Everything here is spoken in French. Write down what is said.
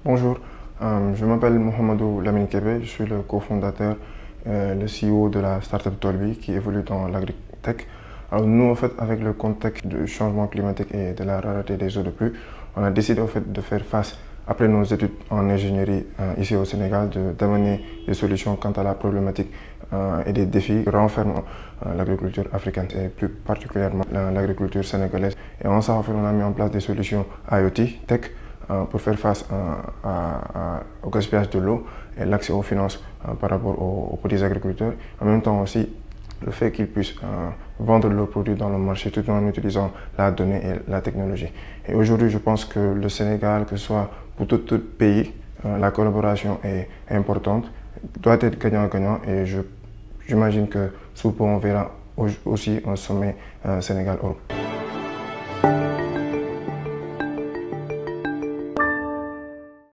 Bonjour, je m'appelle Mohamedou Lamine Kébé, je suis le cofondateur, le CEO de la startup Tolbi qui évolue dans l'agritech. Alors nous, en fait, avec le contexte du changement climatique et de la rareté des eaux de pluie, on a décidé en fait de faire face, après nos études en ingénierie ici au Sénégal, d'amener des solutions quant à la problématique et des défis qui renferment l'agriculture africaine et plus particulièrement l'agriculture sénégalaise. Et en ça, en fait, on a mis en place des solutions IoT, tech, pour faire face au gaspillage de l'eau et l'accès aux finances par rapport aux petits agriculteurs. En même temps aussi, le fait qu'ils puissent vendre leurs produits dans le marché tout en utilisant la donnée et la technologie. Et aujourd'hui, je pense que le Sénégal, que ce soit pour tout pays, la collaboration est importante, doit être gagnant-gagnant et j'imagine que sous peu on verra aussi un sommet Sénégal-Europe.